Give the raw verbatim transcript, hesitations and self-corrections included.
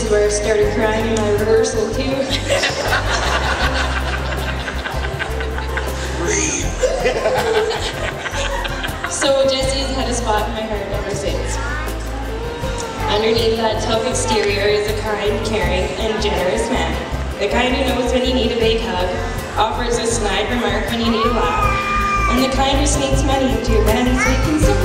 is where I started crying in my rehearsal too. So Jessie's had a spot in my heart ever since. Underneath that tough exterior is a kind, caring, and generous man. The kind who knows when you need a big hug, offers a snide remark when you need a laugh, and the kind who sneaks money into your band so you can